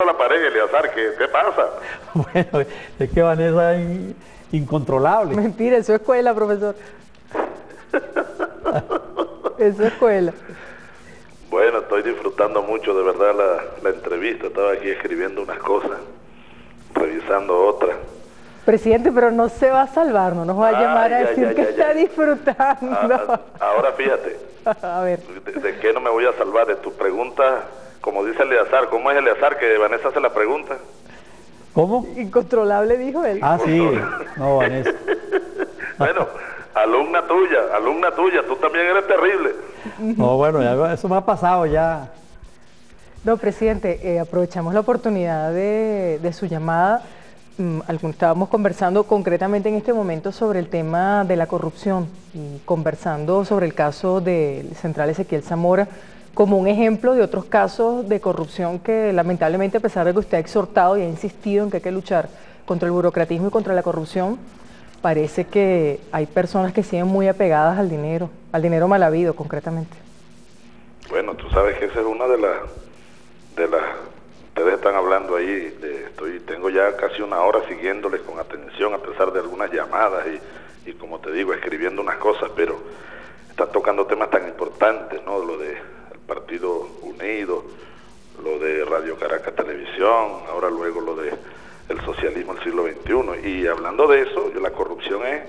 la pared, Eleazar, ¿qué pasa? Bueno, es que Vanessa es incontrolable. Mentira, eso es escuela, profesor. Eso es escuela. Bueno, estoy disfrutando mucho de verdad la entrevista. Estaba aquí escribiendo unas cosas, revisando otras. Presidente, pero no se va a salvar, no nos va a llamar a decir que está disfrutando. Ahora fíjate, A ver. ¿de qué no me voy a salvar? De tu pregunta, como dice Eleazar. ¿Cómo es Eleazar que Vanessa hace la pregunta? ¿Cómo? Incontrolable, dijo él. Ah, sí. No, Vanessa. Bueno, alumna tuya, tú también eres terrible. No, bueno, ya eso me ha pasado ya. No, presidente, aprovechamos la oportunidad de su llamada. Estábamos conversando concretamente en este momento sobre el tema de la corrupción y conversando sobre el caso del central Ezequiel Zamora como un ejemplo de otros casos de corrupción que lamentablemente, a pesar de que usted ha exhortado y ha insistido en que hay que luchar contra el burocratismo y contra la corrupción, parece que hay personas que siguen muy apegadas al dinero mal habido concretamente. Bueno, tú sabes que esa es una de las ustedes están hablando ahí, tengo ya casi una hora siguiéndoles con atención a pesar de algunas llamadas y como te digo, escribiendo unas cosas, pero están tocando temas tan importantes, ¿no? Lo de el Partido Unido, lo de Radio Caracas Televisión, ahora luego lo de el socialismo del siglo XXI. Y hablando de eso, la corrupción es,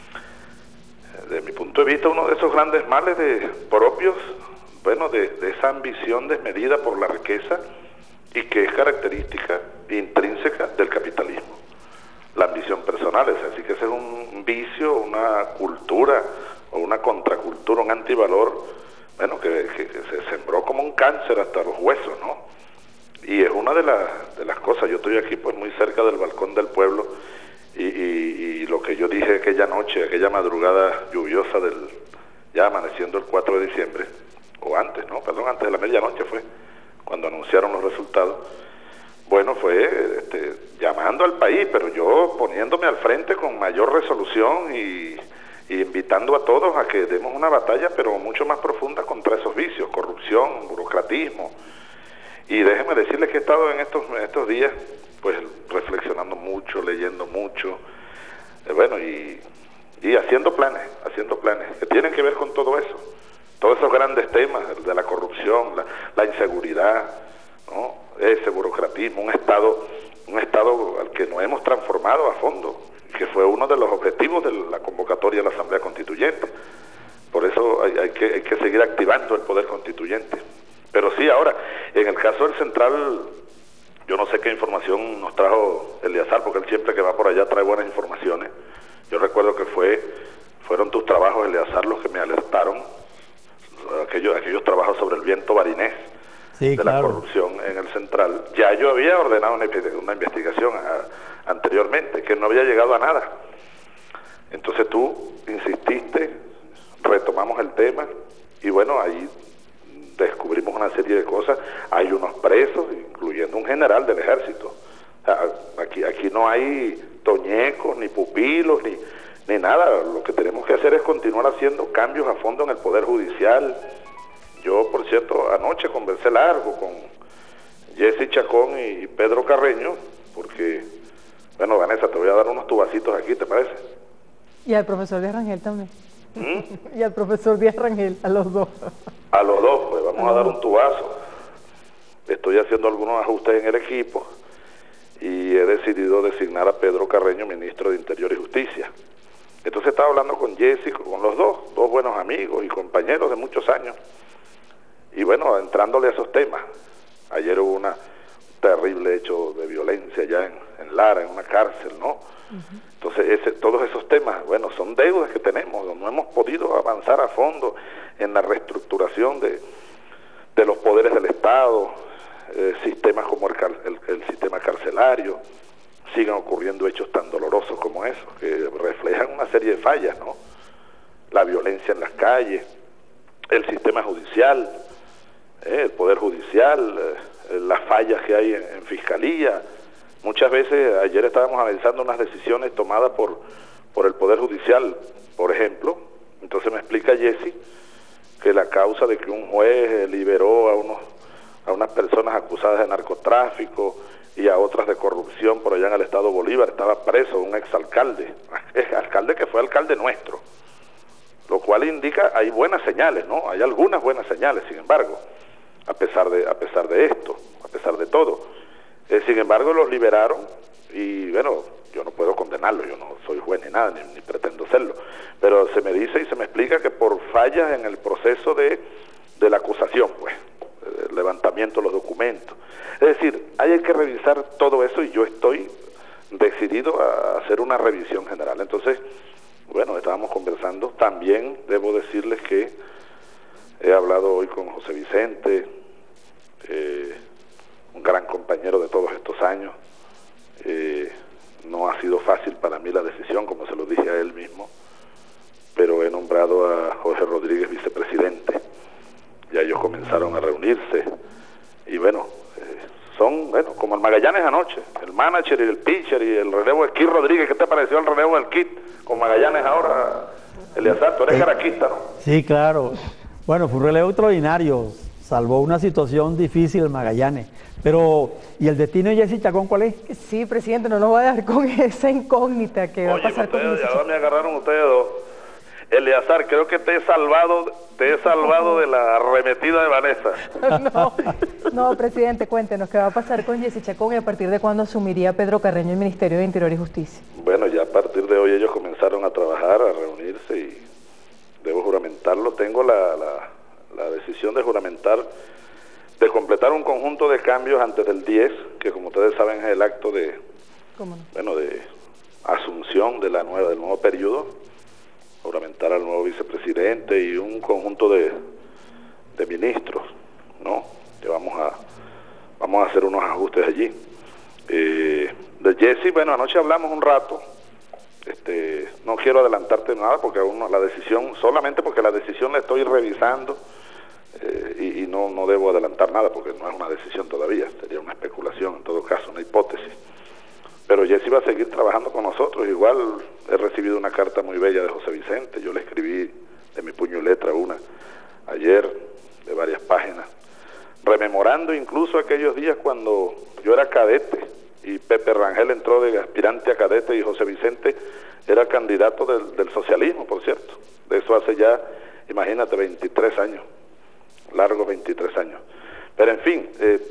desde mi punto de vista, uno de esos grandes males propios, bueno, de esa ambición desmedida por la riqueza y que es característica intrínseca del capitalismo. La ambición personal, así que ese es un vicio, una cultura o una contracultura, un antivalor, bueno, que se sembró como un cáncer hasta los huesos, ¿no? Y es una de las cosas. Yo estoy aquí pues muy cerca del balcón del pueblo y lo que yo dije aquella noche, aquella madrugada lluviosa ya amaneciendo el 4 de diciembre, o antes, ¿no? Perdón, antes de la medianoche fue, cuando anunciaron los resultados. Bueno, fue llamando al país, pero yo poniéndome al frente con mayor resolución y invitando a todos a que demos una batalla, pero mucho más profunda contra esos vicios, corrupción, burocratismo. Y déjeme decirles que he estado en estos días, pues reflexionando mucho, leyendo mucho, bueno, y haciendo planes que tienen que ver con todo eso. Todos esos grandes temas de la corrupción, la inseguridad, ¿no? Ese burocratismo, un estado al que nos hemos transformado a fondo, que fue uno de los objetivos de la convocatoria de la Asamblea Constituyente. Por eso hay que seguir activando el poder constituyente. Pero sí, ahora, en el caso del central, yo no sé qué información nos trajo Eleazar, porque él siempre que va por allá trae buenas informaciones. Yo recuerdo que fueron tus trabajos, Eleazar, los que me alertaron, aquellos trabajos sobre el viento barinés, sí, de claro, la corrupción en el central. Ya yo había ordenado una investigación anteriormente, que no había llegado a nada. Entonces tú insististe, retomamos el tema, y bueno, ahí descubrimos una serie de cosas. Hay unos presos, incluyendo un general del ejército. O sea, aquí no hay toñecos, ni pupilos, ni nada. Lo que tenemos que hacer es continuar haciendo cambios a fondo en el Poder Judicial. Yo, por cierto, anoche conversé largo con Jesse Chacón y Pedro Carreño, porque, bueno, Vanessa, te voy a dar unos tubacitos aquí, ¿te parece? Y al profesor Díaz Rangel también. Y al profesor Díaz Rangel, a los dos. A los dos, pues vamos a dar un tubazo. Estoy haciendo algunos ajustes en el equipo y he decidido designar a Pedro Carreño ministro de Interior y Justicia. Entonces estaba hablando con Jesse, con los dos buenos amigos y compañeros de muchos años. Y bueno, entrándole a esos temas. Ayer hubo un terrible hecho de violencia allá en Lara, en una cárcel, ¿no? Entonces todos esos temas, bueno, son deudas que tenemos, no hemos podido avanzar a fondo en la reestructuración de los poderes del Estado, sistemas como el sistema carcelario. Siguen ocurriendo hechos tan dolorosos como esos, que reflejan una serie de fallas, ¿no? La violencia en las calles, el sistema judicial, el Poder Judicial, las fallas que hay en Fiscalía. Muchas veces, ayer estábamos analizando unas decisiones tomadas por el Poder Judicial, por ejemplo. Entonces me explica Jesse que la causa de que un juez liberó a a unas personas acusadas de narcotráfico y a otras de corrupción por allá en el estado Bolívar. Estaba preso un exalcalde, alcalde que fue alcalde nuestro, lo cual indica, hay buenas señales, ¿no? Hay algunas buenas señales, sin embargo, a pesar de esto, a pesar de todo. Sin embargo, los liberaron y, bueno, yo no puedo condenarlo, yo no soy juez ni nada, ni pretendo serlo, pero se me dice y se me explica que por fallas en el proceso de la acusación, pues, el levantamiento de los documentos. Es decir, hay que revisar todo eso y yo estoy decidido a hacer una revisión general. Entonces, bueno, estábamos conversando. También debo decirles que he hablado hoy con José Vicente, un gran compañero de todos estos años. No ha sido fácil para mí la decisión, como se lo dije a él mismo, pero he nombrado a Jorge Rodríguez vicepresidente. Ya ellos comenzaron a reunirse y bueno, son, bueno, como el Magallanes anoche, el manager y el pitcher y el relevo de Kit Rodríguez. ¿Qué te pareció el relevo del Kit con Magallanes ahora, Eleazar? Tú eres caraquista, ¿no? Sí, claro. Bueno, fue un relevo extraordinario, salvó una situación difícil el Magallanes. Pero, ¿y el destino de Jessy Chacón cuál es? Sí, presidente, no nos va a dar con esa incógnita que va a pasar con ustedes, ya me agarraron ustedes dos. Eleazar, creo que te he salvado de la arremetida de Vanessa. No, presidente, cuéntenos qué va a pasar con Jessy Chacón y a partir de cuándo asumiría Pedro Carreño el Ministerio de Interior y Justicia. Bueno, ya a partir de hoy ellos comenzaron a trabajar, a reunirse y debo juramentarlo. Tengo la decisión de juramentar, de completar un conjunto de cambios antes del 10, que como ustedes saben es el acto de, de asunción de del nuevo periodo. Juramentar al nuevo vicepresidente y un conjunto de ministros, ¿no? Que vamos a hacer unos ajustes allí. De Jessy, bueno, anoche hablamos un rato. No quiero adelantarte nada porque aún no, la decisión, solamente porque la decisión la estoy revisando y no debo adelantar nada porque no es una decisión todavía, sería una especulación en todo caso, una hipótesis. Pero Jessy va a seguir trabajando con nosotros. Igual he recibido una carta muy bella de José Vicente. Yo le escribí de mi puño y letra una ayer, de varias páginas, rememorando incluso aquellos días cuando yo era cadete y Pepe Rangel entró de aspirante a cadete y José Vicente era candidato del socialismo, por cierto. De eso hace ya, imagínate, 23 años, largos 23 años. Pero en fin,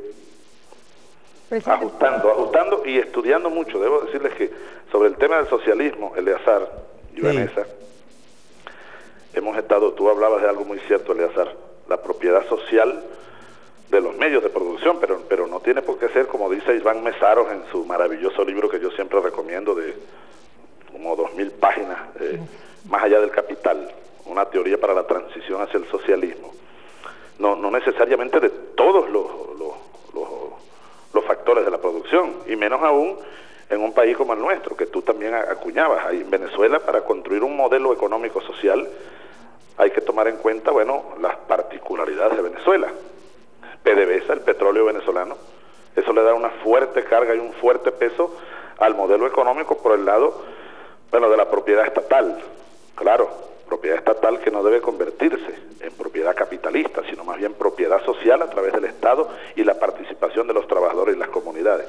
ajustando y estudiando mucho. Debo decirles que sobre el tema del socialismo, Eleazar y Vanessa, hemos estado, tú hablabas de algo muy cierto, Eleazar, la propiedad social de los medios de producción, pero no tiene por qué ser, como dice Iván Mesaros en su maravilloso libro que yo siempre recomiendo, de como 2000 páginas, Más allá del capital, una teoría para la transición hacia el socialismo. No necesariamente de todos los factores de la producción, y menos aún en un país como el nuestro, que tú también acuñabas. Ahí en Venezuela, para construir un modelo económico social, hay que tomar en cuenta, bueno, las particularidades de Venezuela. PDVSA, el petróleo venezolano, eso le da una fuerte carga y un fuerte peso al modelo económico por el lado, bueno, de la propiedad estatal. Claro, propiedad estatal que no debe convertirse en propiedad capitalista, sino más bien propiedad social a través del Estado y la participación de los trabajadores y las comunidades.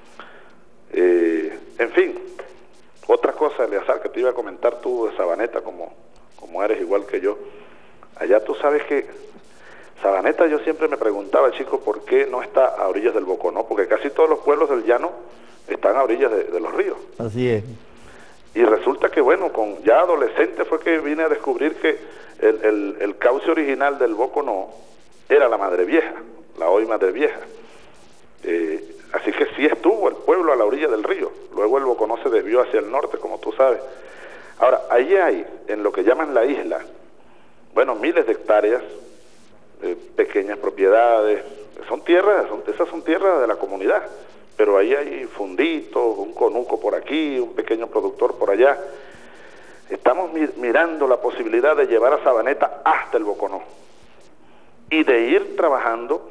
En fin, otra cosa, Eleazar, que te iba a comentar tú de Sabaneta, como eres igual que yo. Allá tú sabes que Sabaneta, yo siempre me preguntaba, chico, ¿por qué no está a orillas del Boconó? Porque casi todos los pueblos del llano están a orillas de los ríos. Así es. Y resulta que, bueno, ya adolescente fue que vine a descubrir que el cauce original del Boconó era la Madre Vieja, la hoy Madre Vieja. Así que sí estuvo el pueblo a la orilla del río. Luego el Boconó se desvió hacia el norte, como tú sabes. Ahora, allí hay, en lo que llaman la isla, bueno, miles de hectáreas, pequeñas propiedades, esas son tierras de la comunidad, pero ahí hay funditos, un conuco por aquí, un pequeño productor por allá. Estamos mirando la posibilidad de llevar a Sabaneta hasta el Boconó y de ir trabajando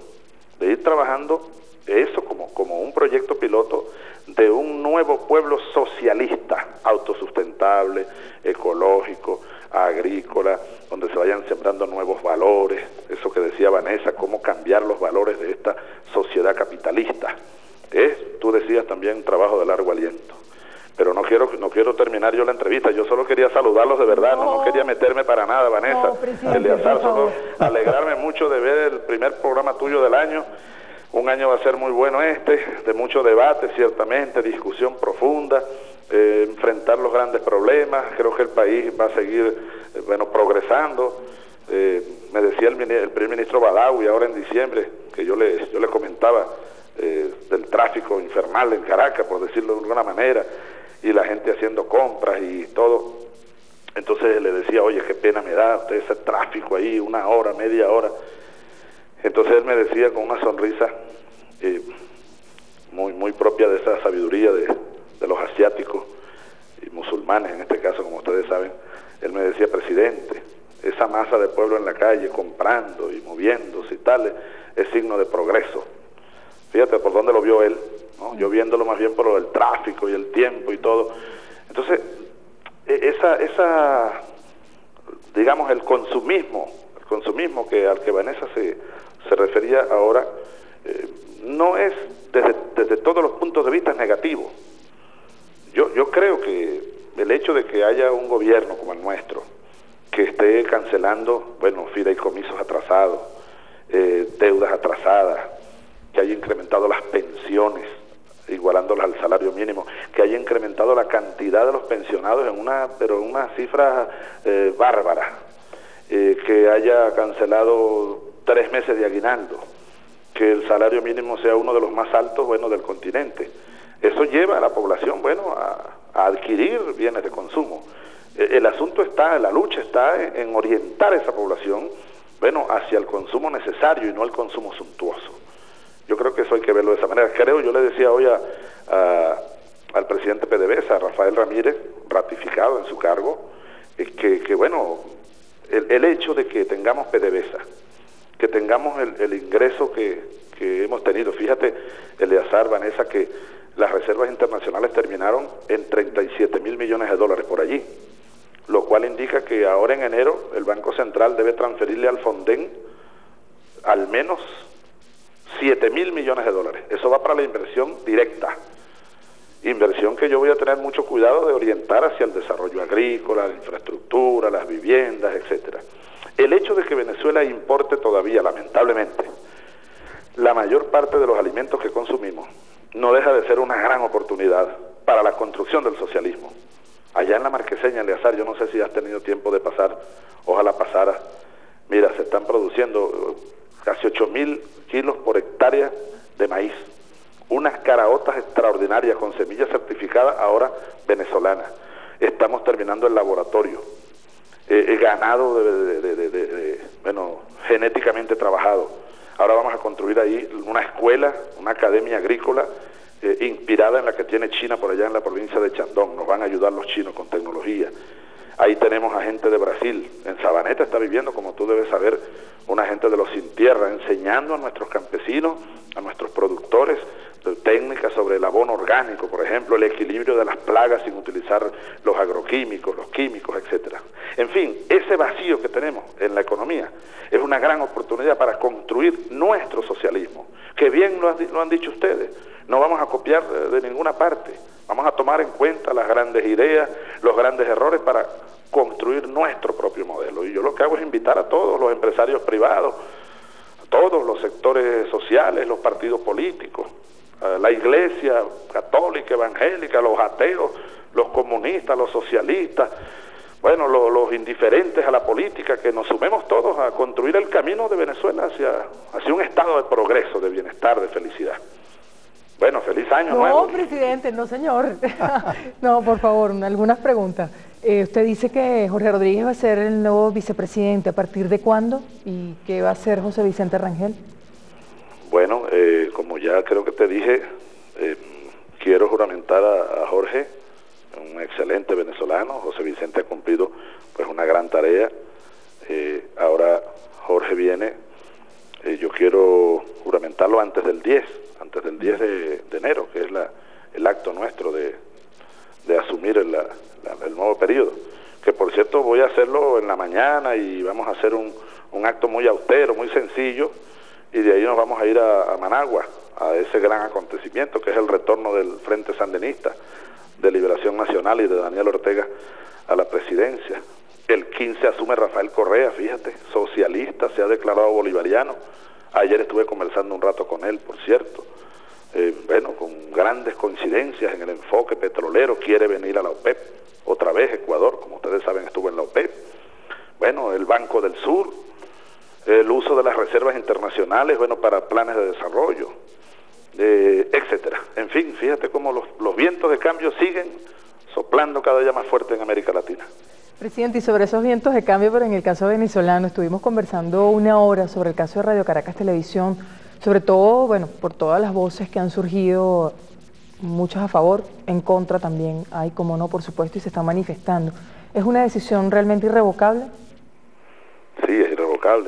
eso como un proyecto piloto de un nuevo pueblo socialista, autosustentable, ecológico, agrícola, donde se vayan sembrando nuevos valores, eso que decía Vanessa, cómo cambiar los valores de esta decías también, trabajo de largo aliento. Pero no quiero terminar yo la entrevista, yo solo quería saludarlos de verdad, no quería meterme para nada, Vanessa. Eleazar, solo alegrarme mucho de ver el primer programa tuyo del año. Un año va a ser muy bueno de mucho debate, ciertamente, discusión profunda, enfrentar los grandes problemas. Creo que el país va a seguir, progresando. Me decía el primer ministro Badawi ahora en diciembre, que yo le comentaba del tráfico infernal en Caracas, por decirlo de alguna manera, y la gente haciendo compras y todo. Entonces le decía, oye, qué pena me da usted ese tráfico ahí, 1 hora, media hora. Entonces él me decía con una sonrisa muy propia de esa sabiduría de los asiáticos y musulmanes, en este caso, como ustedes saben. Él me decía, presidente, esa masa de pueblo en la calle comprando y moviéndose y tal, es signo de progreso. Fíjate por dónde lo vio él, ¿no? Yo viéndolo más bien por el tráfico y el tiempo y todo. Entonces, digamos, el consumismo que al que Vanessa se refería ahora, no es desde todos los puntos de vista negativo. Yo creo que el hecho de que haya un gobierno como el nuestro, que esté cancelando, fideicomisos atrasados, deudas atrasadas, que haya incrementado las pensiones, igualándolas al salario mínimo, que haya incrementado la cantidad de los pensionados en una cifra bárbara, que haya cancelado 3 meses de aguinaldo, que el salario mínimo sea uno de los más altos, del continente. Eso lleva a la población, a adquirir bienes de consumo. El asunto está, la lucha está en orientar a esa población, hacia el consumo necesario y no el consumo suntuoso. Yo creo que eso hay que verlo de esa manera. Yo le decía hoy al presidente PDVSA, a Rafael Ramírez, ratificado en su cargo, el hecho de que tengamos PDVSA, que tengamos el ingreso que hemos tenido. Fíjate, Eleazar, Vanessa, que las reservas internacionales terminaron en 37.000 millones de dólares por allí, lo cual indica que ahora en enero el Banco Central debe transferirle al Fonden al menos 7.000 millones de dólares. Eso va para la inversión directa, inversión que yo voy a tener mucho cuidado de orientar hacia el desarrollo agrícola, la infraestructura, las viviendas, etcétera. El hecho de que Venezuela importe todavía, lamentablemente, la mayor parte de los alimentos que consumimos, no deja de ser una gran oportunidad para la construcción del socialismo. Allá en la Marqueseña, Eleazar, yo no sé si has tenido tiempo de pasar, ojalá pasara. Mira, se están produciendo casi 8.000 kilos por hectárea de maíz, unas caraotas extraordinarias con semillas certificadas ahora venezolanas. Estamos terminando el laboratorio, ganado genéticamente trabajado. Ahora vamos a construir ahí una escuela, una academia agrícola inspirada en la que tiene China por allá en la provincia de Chandón. Nos van a ayudar los chinos con tecnología. Ahí tenemos a gente de Brasil. En Sabaneta está viviendo, como tú debes saber, una gente de los sin tierra, enseñando a nuestros campesinos, a nuestros productores, técnicas sobre el abono orgánico, por ejemplo, el equilibrio de las plagas sin utilizar los agroquímicos, los químicos, etcétera. En fin, ese vacío que tenemos en la economía es una gran oportunidad para construir nuestro socialismo, que bien lo han dicho ustedes. No vamos a copiar de ninguna parte, vamos a tomar en cuenta las grandes ideas, los grandes errores para construir nuestro propio modelo. Y yo lo que hago es invitar a todos los empresarios privados, a todos los sectores sociales, los partidos políticos, a la iglesia católica, evangélica, los ateos, los comunistas, los socialistas, los indiferentes a la política, que nos sumemos todos a construir el camino de Venezuela hacia un estado de progreso, de bienestar, de felicidad. Feliz año nuevo. No, presidente, no, señor. No, por favor, algunas preguntas. Usted dice que Jorge Rodríguez va a ser el nuevo vicepresidente. ¿A partir de cuándo? ¿Y qué va a hacer José Vicente Rangel? Como ya creo que te dije, quiero juramentar a Jorge, un excelente venezolano. José Vicente ha cumplido una gran tarea. Ahora Jorge viene, yo quiero juramentarlo antes del 10 de enero, que es el acto nuestro de asumir el nuevo periodo, que por cierto voy a hacerlo en la mañana y vamos a hacer un acto muy austero, muy sencillo, y de ahí nos vamos a ir a Managua, a ese gran acontecimiento que es el retorno del Frente Sandinista de Liberación Nacional y de Daniel Ortega a la presidencia. El 15 asume Rafael Correa, fíjate, socialista, se ha declarado bolivariano. Ayer estuve conversando un rato con él, por cierto. Bueno, con grandes coincidencias en el enfoque petrolero, quiere venir a la OPEP, otra vez Ecuador, como ustedes saben, estuvo en la OPEP. Bueno, el Banco del Sur, el uso de las reservas internacionales, bueno, para planes de desarrollo, etcétera. En fin, fíjate cómo los vientos de cambio siguen soplando cada día más fuerte en América Latina. Presidente, y sobre esos vientos de cambio, pero en el caso venezolano, estuvimos conversando una hora sobre el caso de Radio Caracas Televisión, sobre todo, bueno, por todas las voces que han surgido, muchas a favor, en contra también hay, como no, por supuesto, y se están manifestando. ¿Es una decisión realmente irrevocable? Sí, es irrevocable.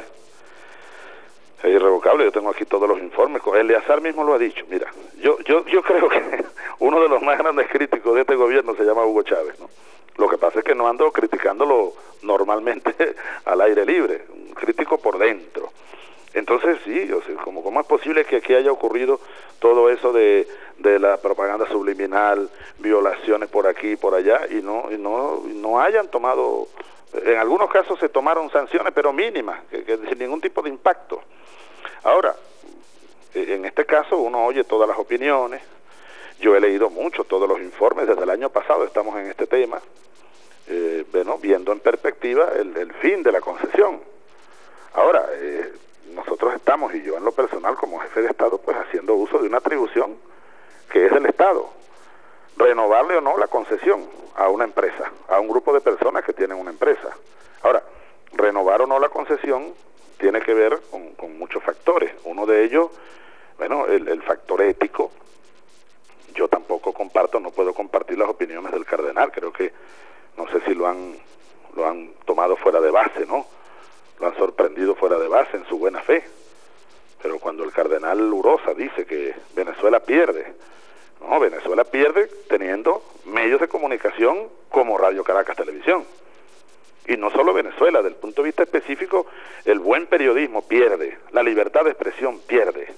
Es irrevocable, yo tengo aquí todos los informes. Eleazar mismo lo ha dicho. Mira, yo creo que uno de los más grandes críticos de este gobierno se llama Hugo Chávez, ¿no? Lo que pasa es que no ando criticándolo normalmente al aire libre, un crítico por dentro. Entonces sí, o sea, ¿cómo es posible que aquí haya ocurrido todo eso de la propaganda subliminal, violaciones por aquí y por allá, y no hayan tomado, en algunos casos se tomaron sanciones, pero mínimas, que sin ningún tipo de impacto? Ahora, en este caso uno oye todas las opiniones, yo he leído mucho, todos los informes, desde el año pasado estamos en este tema, bueno, viendo en perspectiva el fin de la concesión. Ahora, nosotros estamos, y yo en lo personal como jefe de Estado, pues haciendo uso de una atribución que es del Estado, renovarle o no la concesión a una empresa, a un grupo de personas que tienen una empresa. Ahora, renovar o no la concesión tiene que ver con muchos factores. Uno de ellos, bueno, el factor ético. Yo tampoco comparto, no puedo compartir las opiniones del cardenal, creo que, no sé si lo han tomado fuera de base, ¿no? Lo han sorprendido fuera de base en su buena fe. Pero cuando el cardenal Urosa dice que Venezuela pierde, no, Venezuela pierde teniendo medios de comunicación como Radio Caracas Televisión. Y no solo Venezuela, desde el punto de vista específico, el buen periodismo pierde, la libertad de expresión pierde.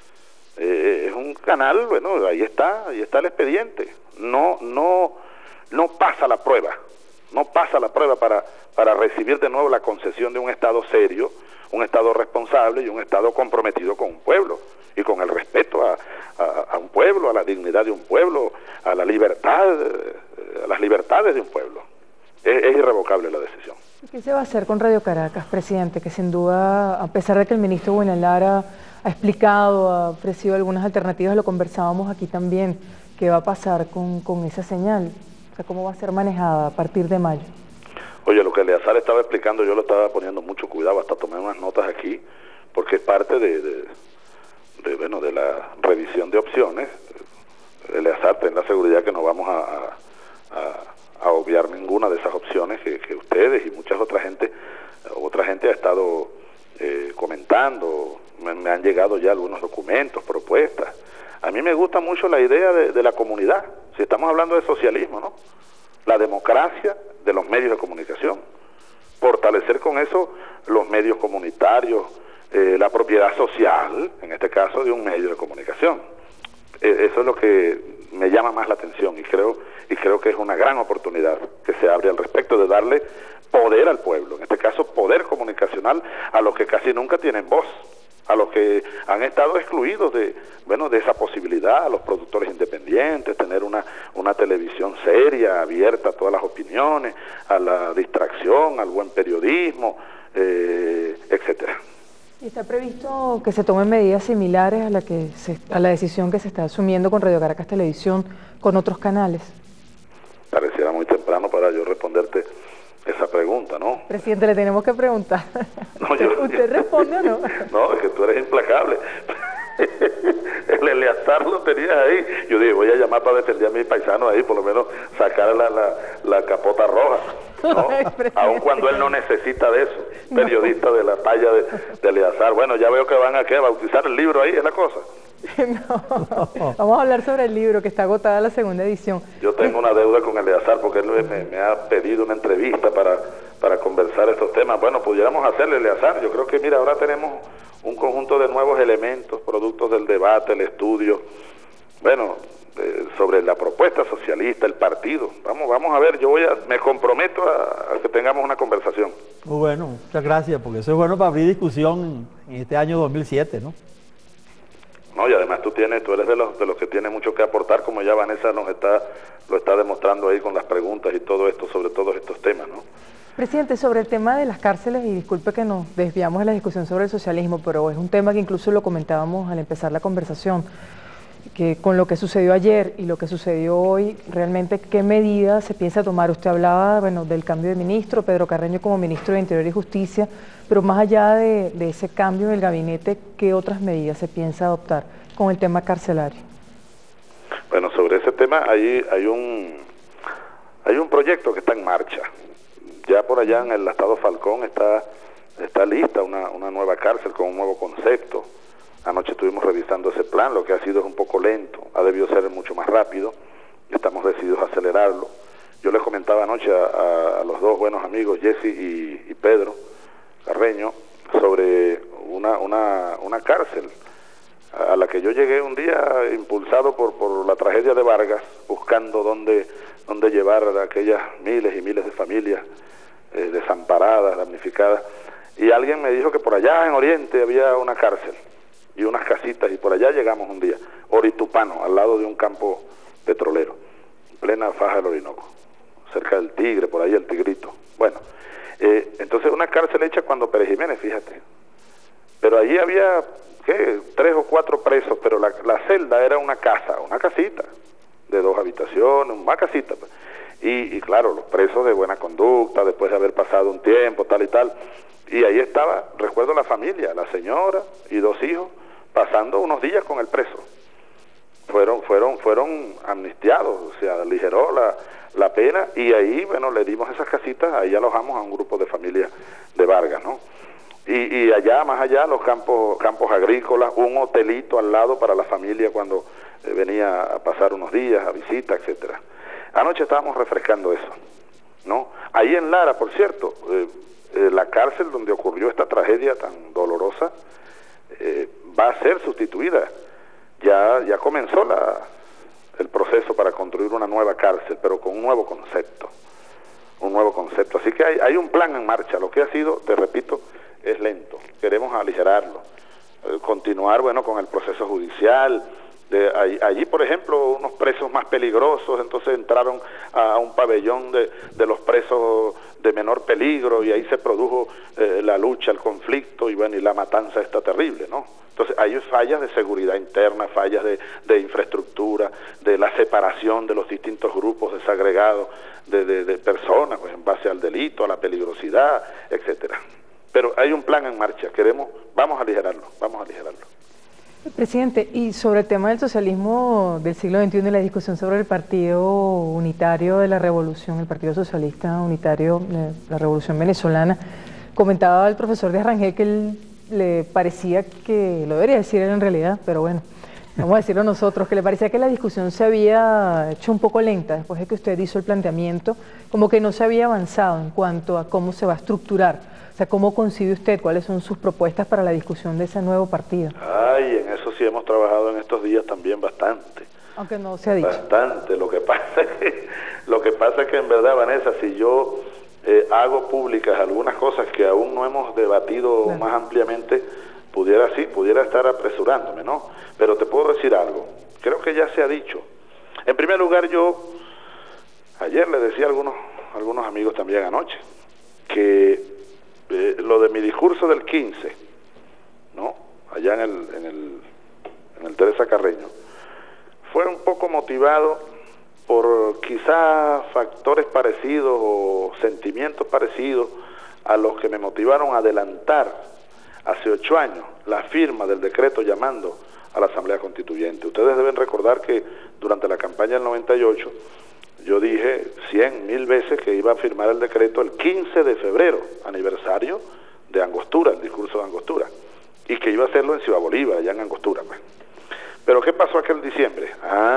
Es un canal, bueno, ahí está el expediente. No pasa la prueba. No pasa la prueba para recibir de nuevo la concesión de un Estado serio, un Estado responsable y un Estado comprometido con un pueblo y con el respeto a un pueblo, a la dignidad de un pueblo, a la libertad, a las libertades de un pueblo. Es irrevocable la decisión. ¿Qué se va a hacer con Radio Caracas, presidente? Que sin duda, a pesar de que el ministro Buenalara ha explicado, ha ofrecido algunas alternativas, lo conversábamos aquí también, ¿qué va a pasar con esa señal? O sea, ¿cómo va a ser manejada a partir de mayo? Oye, lo que Eleazar estaba explicando, yo lo estaba poniendo mucho cuidado, hasta tomé unas notas aquí, porque es parte de la revisión de opciones. Eleazar, ten la seguridad que no vamos a obviar ninguna de esas opciones que ustedes y muchas otra gente ha estado comentando. Me han llegado ya algunos documentos, propuestas. A mí me gusta mucho la idea de la comunidad, si estamos hablando de socialismo, ¿no? La democracia de los medios de comunicación, fortalecer con eso los medios comunitarios, la propiedad social, en este caso de un medio de comunicación. Eso es lo que me llama más la atención y creo que es una gran oportunidad que se abre al respecto de darle poder al pueblo, en este caso poder comunicacional a los que casi nunca tienen voz, a los que han estado excluidos de esa posibilidad, a los productores independientes, tener una televisión seria, abierta a todas las opiniones, a la distracción, al buen periodismo, etcétera. ¿Y está previsto que se tomen medidas similares a la decisión que se está asumiendo con Radio Caracas Televisión con otros canales? Pareciera muy temprano para yo responderte esa pregunta, ¿no? Presidente, le tenemos que preguntar. No, ¿Usted responde o no? No, es que tú eres implacable. El Eleazar lo tenías ahí. Yo dije, voy a llamar para defender a mis paisanos ahí, por lo menos sacar la capota roja, ¿no? Aun cuando él no necesita de eso. Periodista de la talla de Eleazar. Bueno, ya veo que van a bautizar el libro ahí, es la cosa. No, vamos a hablar sobre el libro que está agotada la segunda edición. Yo tengo una deuda con Eleazar porque él me ha pedido una entrevista para conversar estos temas. Bueno, pudiéramos hacerle, Eleazar. Yo creo que, mira, ahora tenemos un conjunto de nuevos elementos, productos del debate, el estudio, bueno, sobre la propuesta socialista, el partido. Vamos a ver, me comprometo a que tengamos una conversación. Muy bueno, muchas gracias, porque eso es bueno para abrir discusión en este año 2007, ¿no? No, y además tú eres de los que tiene mucho que aportar, como ya Vanessa lo está demostrando ahí con las preguntas y todo esto, sobre todos estos temas, ¿no? Presidente, sobre el tema de las cárceles, y disculpe que nos desviamos de la discusión sobre el socialismo, pero es un tema que incluso lo comentábamos al empezar la conversación, que con lo que sucedió ayer y lo que sucedió hoy, realmente qué medidas se piensa tomar. Usted hablaba, bueno, del cambio de ministro, Pedro Carreño como ministro de Interior y Justicia, pero más allá de ese cambio en el gabinete, ¿qué otras medidas se piensa adoptar con el tema carcelario? Bueno, sobre ese tema hay un proyecto que está en marcha. Ya por allá en el estado Falcón está lista una nueva cárcel con un nuevo concepto. Anoche estuvimos revisando ese plan, lo que ha sido es un poco lento, ha debido ser mucho más rápido, estamos decididos a acelerarlo. Yo les comentaba anoche a los dos buenos amigos, Jesse y Pedro Carreño, sobre una cárcel a la que yo llegué un día impulsado por la tragedia de Vargas, buscando dónde llevar a aquellas miles y miles de familias desamparadas, damnificadas, y alguien me dijo que por allá en Oriente había una cárcel y unas casitas, y por allá llegamos un día, Oritupano, al lado de un campo petrolero, en plena faja del Orinoco, cerca del Tigre, por ahí el Tigrito. Bueno, entonces una cárcel hecha cuando Pérez Jiménez, fíjate, pero allí había, ¿qué?, 3 o 4 presos, pero la celda era una casita, de 2 habitaciones, una casita, pues. Y claro, los presos de buena conducta, después de haber pasado un tiempo, tal y tal, y ahí estaba, recuerdo la familia, la señora y 2 hijos, pasando unos días con el preso. Fueron amnistiados, o sea, aligeró la pena, y ahí, bueno, le dimos esas casitas, ahí alojamos a un grupo de familias de Vargas, ¿no? Y allá, más allá, los campos agrícolas, un hotelito al lado para la familia cuando venía a pasar unos días, a visita, etcétera. Anoche estábamos refrescando eso, ¿no? Ahí en Lara, por cierto, la cárcel donde ocurrió esta tragedia tan dolorosa va a ser sustituida. Ya comenzó el proceso para construir una nueva cárcel, pero con un nuevo concepto. Así que hay un plan en marcha. Lo que ha sido, te repito, es lento. Queremos aligerarlo, continuar, bueno, con el proceso judicial. Allí, por ejemplo, unos presos más peligrosos, entonces entraron a un pabellón de los presos de menor peligro, y ahí se produjo la lucha, el conflicto, y bueno, y la matanza está terrible, ¿no? Entonces hay fallas de seguridad interna, fallas de infraestructura, de la separación de los distintos grupos desagregados de personas, pues en base al delito, a la peligrosidad, etcétera. Pero hay un plan en marcha, vamos a aligerarlo. Presidente, y sobre el tema del socialismo del siglo XXI y la discusión sobre el Partido Unitario de la Revolución, el Partido Socialista Unitario de la Revolución Venezolana, comentaba el profesor de Arrangel que él le parecía que, lo debería decir él en realidad, pero bueno, vamos a decirlo nosotros, que le parecía que la discusión se había hecho un poco lenta después de que usted hizo el planteamiento, como que no se había avanzado en cuanto a cómo se va a estructurar. O sea, ¿cómo concibe usted? ¿Cuáles son sus propuestas para la discusión de ese nuevo partido? Ay, en eso sí hemos trabajado en estos días también bastante. Aunque no se ha dicho. Bastante. Lo que pasa es que en verdad, Vanessa, si yo hago públicas algunas cosas que aún no hemos debatido más ampliamente, pudiera estar apresurándome, ¿no? Pero te puedo decir algo. Creo que ya se ha dicho. En primer lugar, ayer le decía a algunos amigos también anoche, que lo de mi discurso del 15, ¿no?, allá en el Teresa Carreño, fue un poco motivado por quizá factores parecidos o sentimientos parecidos a los que me motivaron a adelantar hace 8 años la firma del decreto llamando a la Asamblea Constituyente. Ustedes deben recordar que durante la campaña del 98 yo dije 100.000 veces que iba a firmar el decreto el 15 de febrero, aniversario de Angostura, el discurso de Angostura, y que iba a hacerlo en Ciudad Bolívar, allá en Angostura, pues. Pero ¿qué pasó aquel diciembre?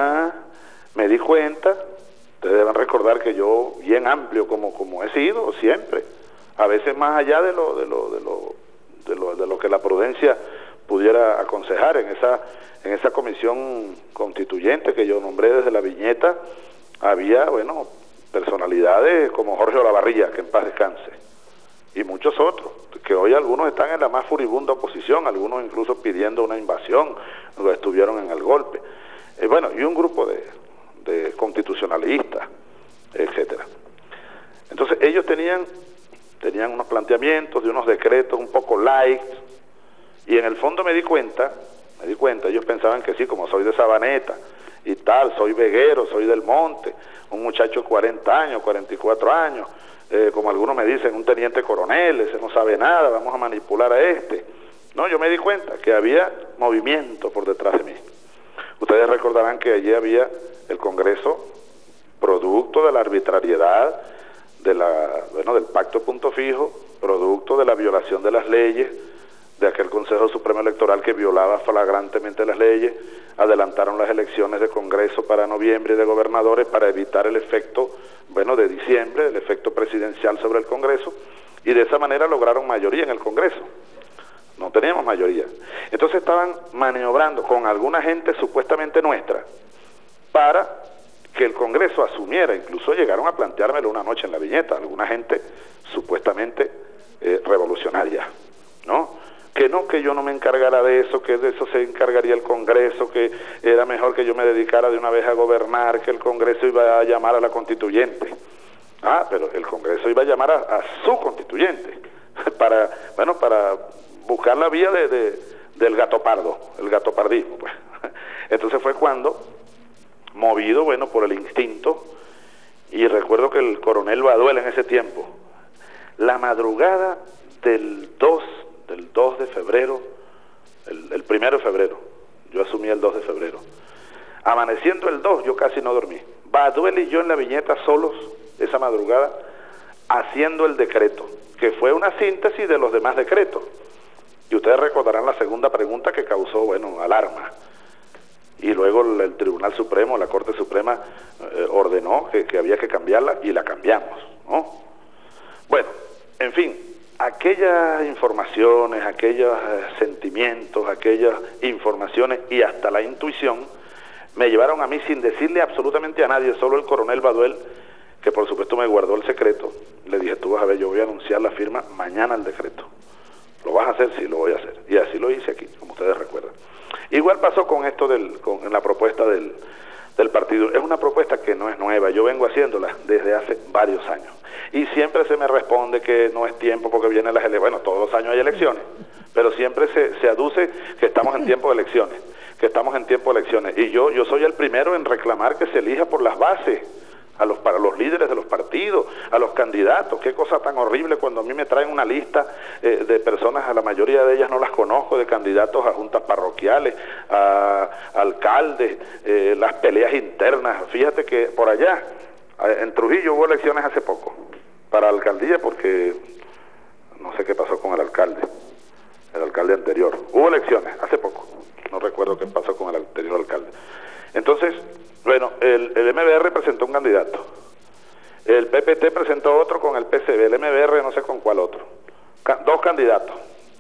Me di cuenta, ustedes deben recordar que yo, bien amplio como he sido siempre, a veces más allá de lo que la prudencia pudiera aconsejar. En esa comisión constituyente que yo nombré desde la viñeta, había, bueno, personalidades como Jorge Olavarría, que en paz descanse, y muchos otros, que hoy algunos están en la más furibunda oposición, algunos incluso pidiendo una invasión, estuvieron en el golpe, bueno, y un grupo de constitucionalistas, etcétera. Entonces ellos tenían unos planteamientos de unos decretos un poco light, y en el fondo me di cuenta, ellos pensaban que sí, como soy de Sabaneta y tal, soy veguero, soy del monte, un muchacho de 40 años, 44 años, como algunos me dicen, un teniente coronel, ese no sabe nada, vamos a manipular a este. No, yo me di cuenta que había movimiento por detrás de mí. Ustedes recordarán que allí había el Congreso, producto de la arbitrariedad del pacto punto fijo, producto de la violación de las leyes, de aquel Consejo Supremo Electoral que violaba flagrantemente las leyes. Adelantaron las elecciones de Congreso para noviembre y de gobernadores para evitar el efecto, de diciembre, el efecto presidencial sobre el Congreso, y de esa manera lograron mayoría en el Congreso. No teníamos mayoría. Entonces estaban maniobrando con alguna gente supuestamente nuestra para que el Congreso asumiera, incluso llegaron a planteármelo una noche en la viñeta, alguna gente supuestamente revolucionaria, ¿no? Que yo no me encargara de eso, que de eso se encargaría el Congreso, que era mejor que yo me dedicara de una vez a gobernar, que el Congreso iba a llamar a la constituyente. Pero el Congreso iba a llamar a su constituyente, para buscar la vía del gatopardo, el gatopardismo, pues. Entonces fue cuando, movido, por el instinto, y recuerdo que el coronel Baduel en ese tiempo, la madrugada del 2 de febrero, el 1 de febrero, yo asumí el 2 de febrero, amaneciendo el 2, yo casi no dormí, Baduel y yo en la viñeta solos, esa madrugada, haciendo el decreto, que fue una síntesis de los demás decretos, y ustedes recordarán la segunda pregunta que causó, alarma, y luego el Tribunal Supremo, la Corte Suprema, ordenó que había que cambiarla, y la cambiamos, ¿no? Bueno, en fin, aquellas informaciones, aquellos sentimientos, aquellas informaciones y hasta la intuición me llevaron a mí sin decirle absolutamente a nadie, solo el coronel Baduel, que por supuesto me guardó el secreto. Le dije, tú vas a ver, yo voy a anunciar la firma mañana el decreto. ¿Lo vas a hacer? Sí, lo voy a hacer. Y así lo hice aquí, como ustedes recuerdan. Igual pasó con esto con la propuesta del partido. Es una propuesta que no es nueva, yo vengo haciéndola desde hace varios años. Y siempre se me responde que no es tiempo porque vienen las elecciones. Bueno, todos los años hay elecciones, pero siempre se aduce que estamos en tiempo de elecciones, Y yo soy el primero en reclamar que se elija por las bases, para los líderes de los partidos, a los candidatos. Qué cosa tan horrible cuando a mí me traen una lista de personas, a la mayoría de ellas no las conozco, de candidatos a juntas parroquiales, a alcaldes, las peleas internas. Fíjate que por allá, en Trujillo hubo elecciones hace poco, para alcaldía, porque no sé qué pasó con el alcalde anterior. Hubo elecciones hace poco, no recuerdo qué pasó con el anterior alcalde. Entonces, el MBR presentó un candidato, el PPT presentó otro con el PCB, el MBR no sé con cuál otro, dos candidatos.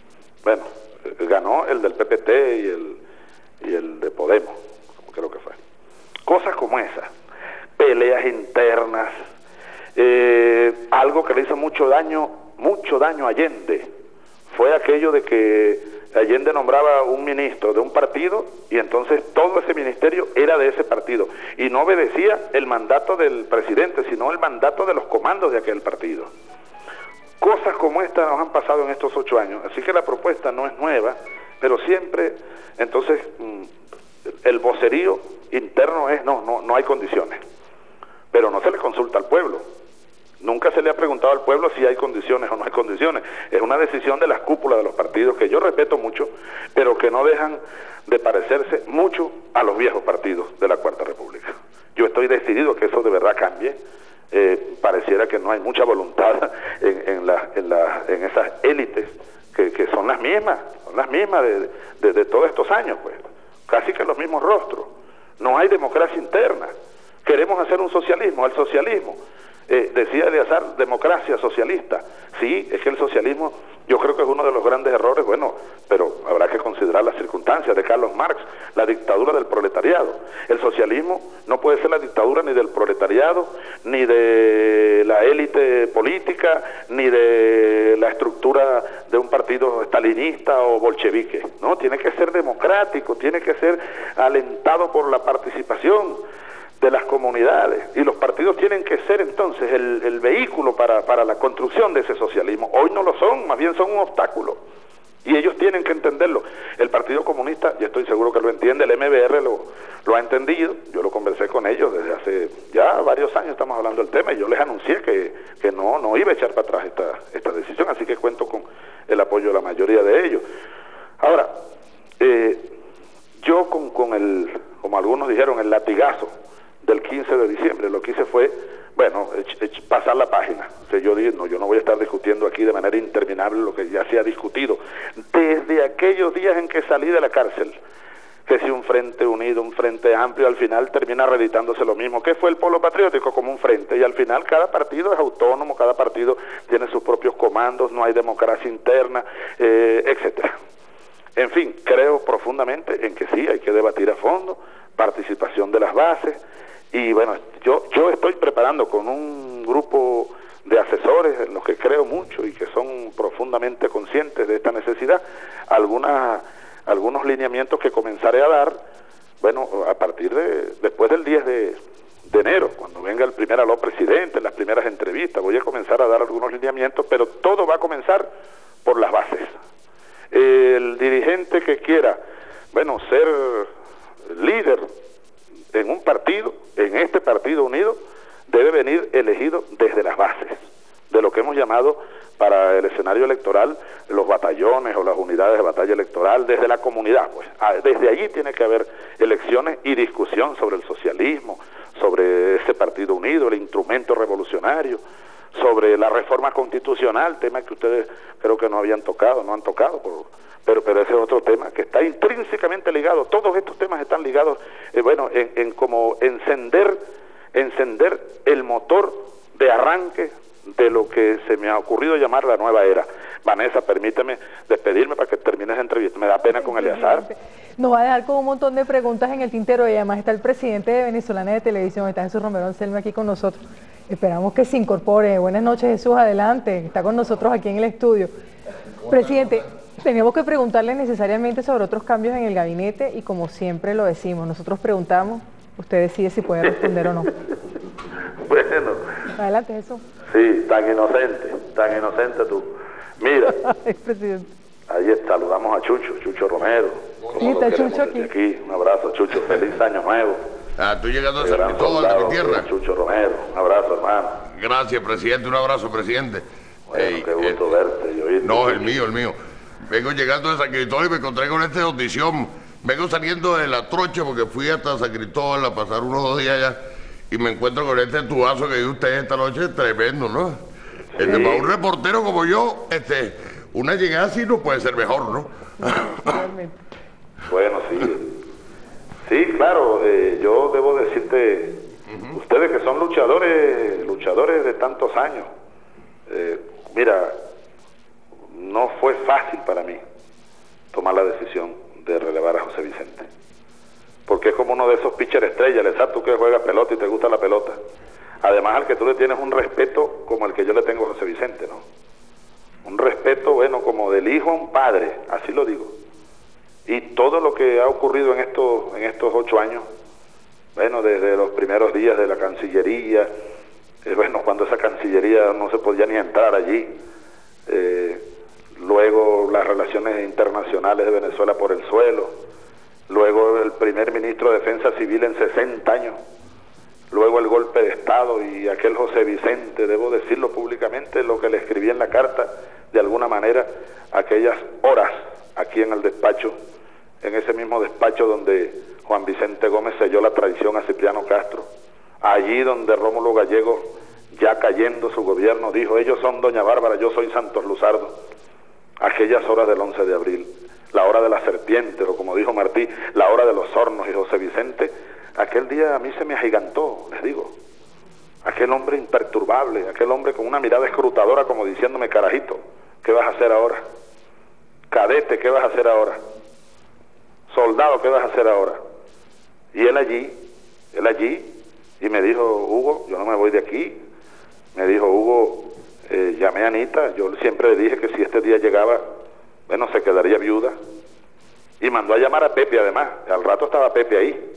Ganó el del PPT y el de Podemos, como creo que fue. Cosas como esas, peleas internas, algo que le hizo mucho daño a Allende, fue aquello de que Allende nombraba un ministro de un partido y entonces todo ese ministerio era de ese partido y no obedecía el mandato del presidente, sino el mandato de los comandos de aquel partido. Cosas como esta nos han pasado en estos 8 años, así que la propuesta no es nueva, pero siempre, entonces, el vocerío interno es no hay condiciones, pero no se le consulta al pueblo. Nunca se le ha preguntado al pueblo si hay condiciones o no hay condiciones. Es una decisión de las cúpulas de los partidos que yo respeto mucho, pero que no dejan de parecerse mucho a los viejos partidos de la Cuarta República. Yo estoy decidido que eso de verdad cambie. Pareciera que no hay mucha voluntad en esas élites que son las mismas de todos estos años, pues, casi que los mismos rostros. No hay democracia interna. Queremos hacer un socialismo. El socialismo Decía Eleazar, democracia socialista. Sí, es que el socialismo yo creo que es uno de los grandes errores, bueno, pero habrá que considerar las circunstancias de Carlos Marx, la dictadura del proletariado. El socialismo no puede ser la dictadura ni del proletariado, ni de la élite política, ni de la estructura de un partido stalinista o bolchevique, ¿no? Tiene que ser democrático, tiene que ser alentado por la participación de las comunidades, y los partidos tienen que ser entonces el vehículo para la construcción de ese socialismo. Hoy no lo son, más bien son un obstáculo, y ellos tienen que entenderlo. El Partido Comunista, yo estoy seguro que lo entiende, el MBR lo ha entendido. Yo lo conversé con ellos desde hace ya varios años, estamos hablando del tema, y yo les anuncié que no iba a echar para atrás esta decisión, así que cuento con el apoyo de la mayoría de ellos. Ahora, yo con el, como algunos dijeron, el latigazo del 15 de diciembre, lo que hice fue, bueno, pasar la página. O sea, yo dije, no, yo no voy a estar discutiendo aquí de manera interminable lo que ya se ha discutido desde aquellos días en que salí de la cárcel, que si un frente unido, un frente amplio, al final termina reeditándose lo mismo. ¿Qué fue el Polo Patriótico? Como un frente, y al final cada partido es autónomo, cada partido tiene sus propios comandos, no hay democracia interna, etcétera. En fin, creo profundamente en que sí, hay que debatir a fondo, participación de las bases. Y bueno, yo estoy preparando con un grupo de asesores en los que creo mucho y que son profundamente conscientes de esta necesidad, algunos lineamientos que comenzaré a dar, bueno, a partir después del 10 de enero, cuando venga el primer aló presidente, las primeras entrevistas, voy a comenzar a dar algunos lineamientos, pero todo va a comenzar por las bases. El dirigente que quiera, bueno, ser líder en un partido, en este Partido Unido, debe venir elegido desde las bases, de lo que hemos llamado para el escenario electoral los batallones o las unidades de batalla electoral, desde la comunidad, pues. Desde allí tiene que haber elecciones y discusión sobre el socialismo, sobre ese Partido Unido, el instrumento revolucionario, sobre la reforma constitucional, tema que ustedes creo que no han tocado, pero ese es otro tema que está intrínsecamente ligado. Todos estos temas están ligados, bueno, en como encender el motor de arranque de lo que se me ha ocurrido llamar la nueva era. Vanessa, permíteme despedirme para que termines la entrevista. Me da pena con Eleazar. Nos va a dejar con un montón de preguntas en el tintero, y además está el presidente de Venezolana de Televisión, está Jesús Romero Anselmi aquí con nosotros. Esperamos que se incorpore. Buenas noches, Jesús, adelante, está con nosotros aquí en el estudio. Presidente, teníamos que preguntarle necesariamente sobre otros cambios en el gabinete, y como siempre lo decimos, nosotros preguntamos, usted decide si puede responder o no. Bueno. Adelante, Jesús. Sí, tan inocente tú. Mira, Ay, presidente. Ahí saludamos a Chucho Romero. Sí, está Chucho aquí. Un abrazo, Chucho, feliz año nuevo. Tú llegando a San Cristóbal de mi tierra. Chucho Romero, un abrazo, hermano. Gracias, presidente, un abrazo, presidente. Bueno, qué gusto verte y oírte. No, el mío. Vengo llegando de San Cristóbal y me encontré con esta notición. Vengo saliendo de La Trocha porque fui hasta San Cristóbal a pasar unos 2 días allá, y me encuentro con este tubazo que dio usted esta noche, tremendo, ¿no? Sí. Para un reportero como yo, una llegada así no puede ser mejor, ¿no? Bueno, sí. Sí, claro, yo debo decirte, ustedes que son luchadores de tantos años, mira, no fue fácil para mí tomar la decisión de relevar a José Vicente, porque es como uno de esos pitcher estrellas, exacto, que juega pelota y te gusta la pelota, además al que tú le tienes un respeto como el que yo le tengo a José Vicente, ¿no? Un respeto, bueno, como del hijo a un padre, así lo digo. Y todo lo que ha ocurrido en estos 8 años, bueno, desde los primeros días de la Cancillería, bueno, cuando esa Cancillería no se podía ni entrar allí, luego las relaciones internacionales de Venezuela por el suelo, luego el primer ministro de Defensa Civil en 60 años, luego el golpe de Estado y aquel José Vicente, debo decirlo públicamente, lo que le escribí en la carta, de alguna manera, aquellas horas aquí en el despacho, en ese mismo despacho donde Juan Vicente Gómez selló la traición a Cipriano Castro, allí donde Rómulo Gallego, ya cayendo su gobierno, dijo, ellos son Doña Bárbara, yo soy Santos Luzardo, aquellas horas del 11 de abril, la hora de la serpiente, o como dijo Martí, la hora de los hornos, y José Vicente, aquel día a mí se me agigantó, les digo, aquel hombre imperturbable, aquel hombre con una mirada escrutadora como diciéndome, carajito, ¿qué vas a hacer ahora? Cadete, ¿qué vas a hacer ahora? Soldado, ¿qué vas a hacer ahora? Y él allí, y me dijo, Hugo, yo no me voy de aquí. Me dijo, Hugo, llamé a Anita, yo siempre le dije que si este día llegaba, bueno, se quedaría viuda. Y mandó a llamar a Pepe además, al rato estaba Pepe ahí.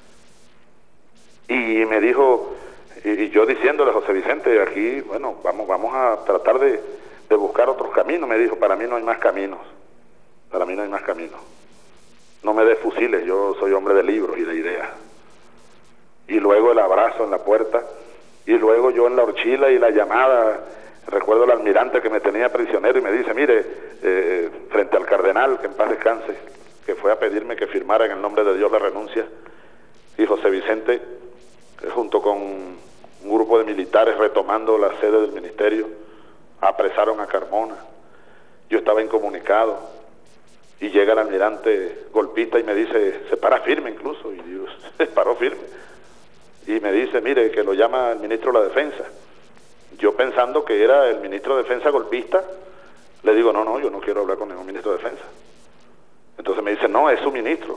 Y me dijo, y yo diciéndole, José Vicente, aquí, bueno, vamos a tratar de buscar otros caminos. Me dijo, para mí no hay más caminos, para mí no hay más caminos. No me des fusiles, yo soy hombre de libros y de ideas. Y luego el abrazo en la puerta, y luego yo en la horchila y la llamada. Recuerdo el almirante que me tenía prisionero y me dice, mire, frente al cardenal, que en paz descanse, que fue a pedirme que firmara en el nombre de Dios la renuncia, y José Vicente, junto con un grupo de militares retomando la sede del ministerio, apresaron a Carmona. Yo estaba incomunicado, y llega el almirante golpista y me dice, se para firme incluso, y Dios, se paró firme, y me dice, mire, que lo llama el ministro de la Defensa. Yo pensando que era el ministro de Defensa golpista, le digo, no, yo no quiero hablar con ningún ministro de Defensa. Entonces me dice, no, es su ministro.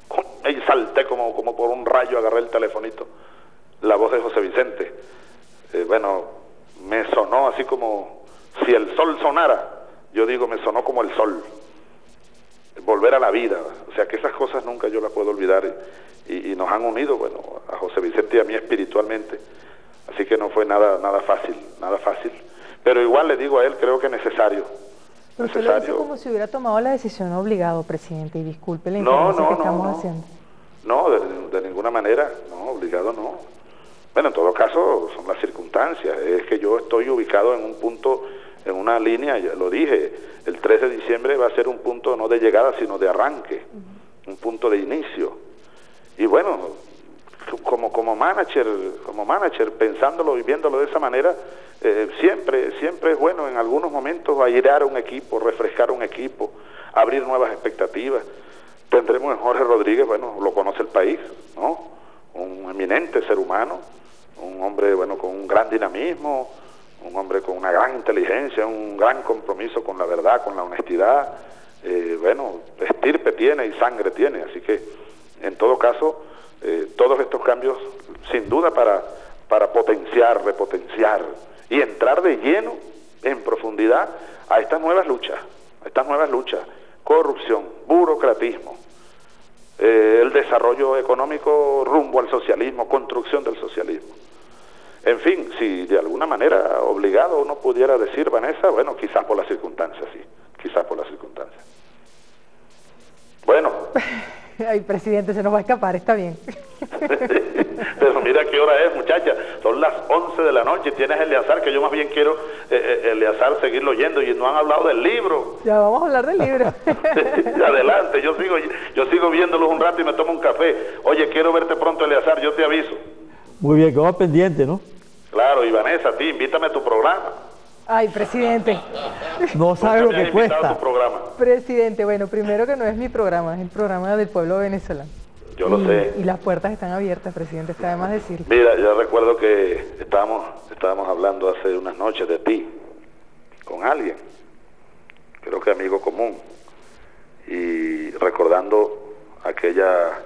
Y salté como por un rayo, agarré el telefonito, la voz de José Vicente. Bueno, me sonó así como si el sol sonara. Yo digo, me sonó como el sol. Volver a la vida. O sea que esas cosas nunca yo las puedo olvidar. Y nos han unido, bueno, a José Vicente y a mí espiritualmente. Así que no fue nada fácil. Pero igual le digo a él, creo que es necesario. Pero usted lo dice como si hubiera tomado la decisión obligado, presidente, y disculpe la inferencia que estamos haciendo. No, de ninguna manera, no, obligado no. Bueno, en todo caso, son las circunstancias. Es que yo estoy ubicado en un punto, en una línea, ya lo dije, el 3 de diciembre va a ser un punto no de llegada, sino de arranque, un punto de inicio. Y bueno, como manager, pensándolo y viéndolo de esa manera, siempre es bueno en algunos momentos airear un equipo, refrescar un equipo, abrir nuevas expectativas. Tendremos en Jorge Rodríguez, bueno, lo conoce el país, ¿no? Un eminente ser humano, un hombre, bueno, con un gran dinamismo, un hombre con una gran inteligencia, un gran compromiso con la verdad, con la honestidad, bueno, estirpe tiene y sangre tiene, así que en todo caso, todos estos cambios, sin duda para potenciar, repotenciar y entrar de lleno, en profundidad, a estas nuevas luchas, corrupción, burocratismo, el desarrollo económico rumbo al socialismo, construcción del socialismo. En fin, si de alguna manera obligado uno pudiera decir, Vanessa, bueno, quizás por las circunstancias, sí, quizás por las circunstancias. Bueno. Ay, presidente, se nos va a escapar, está bien. Pero mira qué hora es, muchacha, son las 11 de la noche, tienes Eleazar, que yo más bien quiero, Eleazar, seguirlo oyendo, y no han hablado del libro. Ya vamos a hablar del libro. Adelante, yo sigo viéndolos un rato y me tomo un café. Oye, quiero verte pronto, Eleazar, yo te aviso. Muy bien, quedó pendiente, ¿no? Claro, y Vanessa, a ti, invítame a tu programa. Ay, presidente. No sabe lo que cuesta. Tu programa. Presidente, bueno, primero que no es mi programa, es el programa del pueblo venezolano. Yo lo sé. Y las puertas están abiertas, presidente, está de más decirlo. Mira, yo recuerdo que estábamos hablando hace unas noches de ti, con alguien, creo que amigo común, y recordando aquella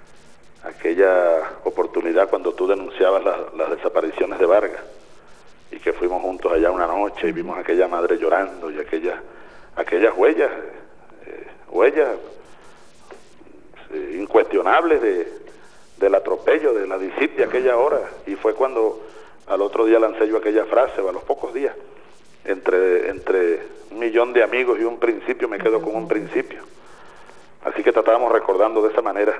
oportunidad cuando tú denunciabas las desapariciones de Vargas, y que fuimos juntos allá una noche y vimos a aquella madre llorando y aquellas huellas incuestionables del atropello, de la disciplina de aquella hora. Y fue cuando al otro día lancé yo aquella frase, o a los pocos días, entre 1 millón de amigos y un principio me quedo con un principio. Así que estábamos recordando de esa manera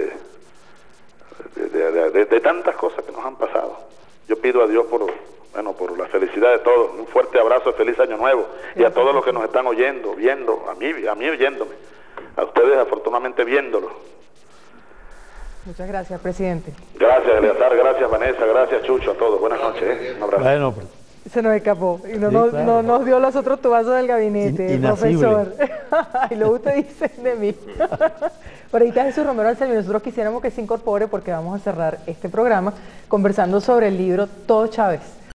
de tantas cosas que nos han pasado. Yo pido a Dios por la felicidad de todos, un fuerte abrazo, feliz año nuevo, y a todos los que nos están oyendo, viendo, a mí oyéndome, a ustedes afortunadamente viéndolo. Muchas gracias, presidente. Gracias, Eleazar, gracias, Vanessa, gracias, Chucho, a todos. Buenas noches, un abrazo. Bueno, pues. Se nos escapó y no, Sí, nos, claro. no nos dio los otros tubazos del gabinete, Inasible. profesor. Y luego usted dice de mí. Por ahí está Jesús Romero Anselmi. Nosotros quisiéramos que se incorpore porque vamos a cerrar este programa conversando sobre el libro Todo Chávez.